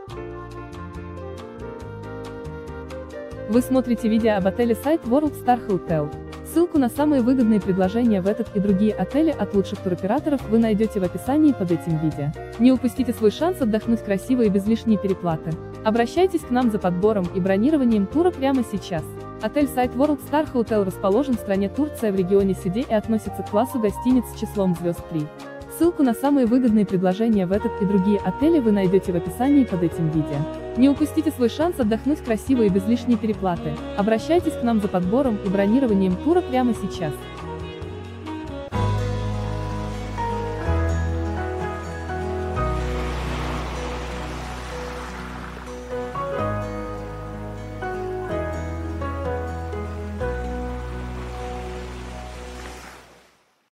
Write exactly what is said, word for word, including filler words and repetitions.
Вы смотрите видео об отеле сайт World Star Hotel. Ссылку на самые выгодные предложения в этот и другие отели от лучших туроператоров вы найдете в описании под этим видео. Не упустите свой шанс отдохнуть красиво и без лишней переплаты. Обращайтесь к нам за подбором и бронированием тура прямо сейчас. Отель сайт World Star Hotel расположен в стране Турция в регионе Сиде и относится к классу гостиниц с числом звезд три. Ссылку на самые выгодные предложения в этот и другие отели вы найдете в описании под этим видео. Не упустите свой шанс отдохнуть красиво и без лишней переплаты. Обращайтесь к нам за подбором и бронированием тура прямо сейчас.